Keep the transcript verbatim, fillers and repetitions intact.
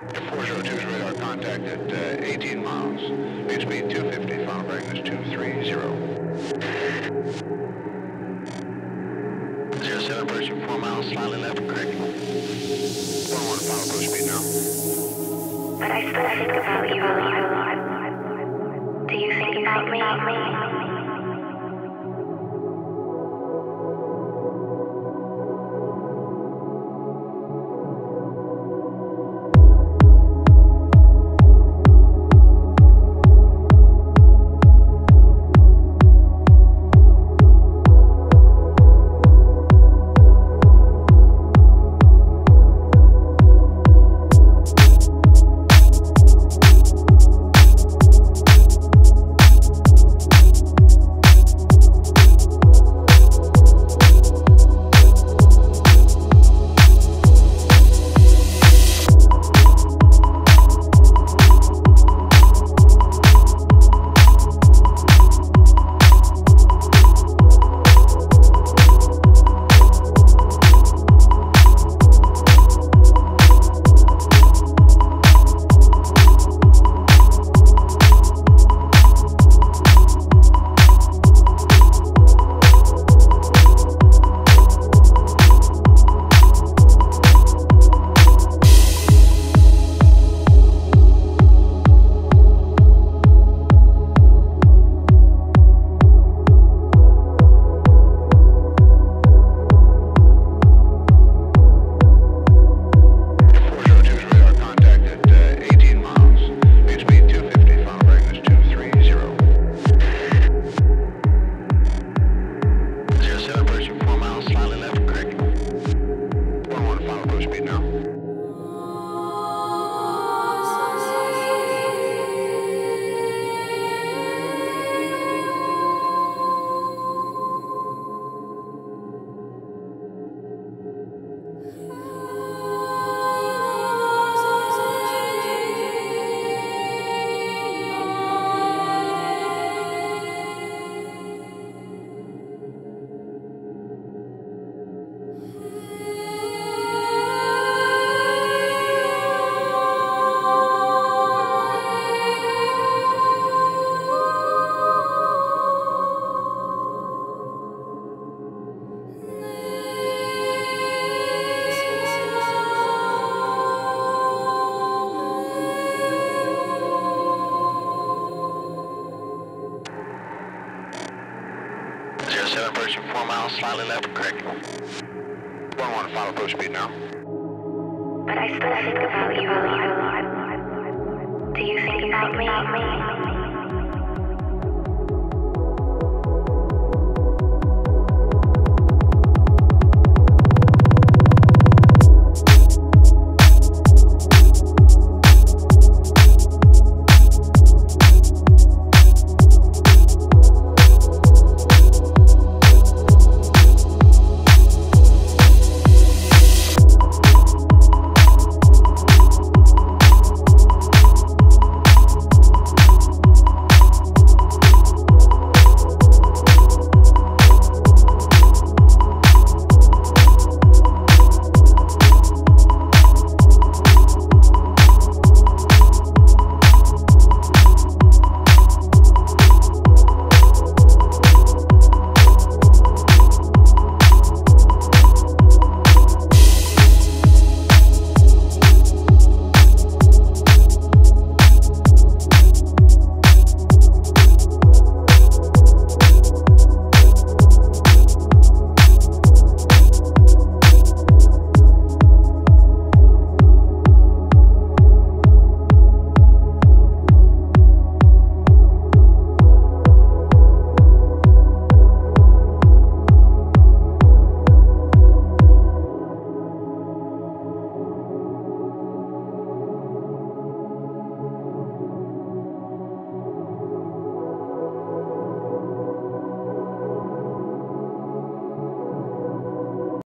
four oh two's radar contact at uh, eighteen miles. Main speed two fifty, final bearing is two three zero. zero seven, approaching four miles, slightly left, correct. one one, final approach speed now. But I still think about you a lot. Do you think about me? zero seven, approaching four miles, slightly left, correct. one one, final approach speed now. But I still think about you a lot. Do you think about me?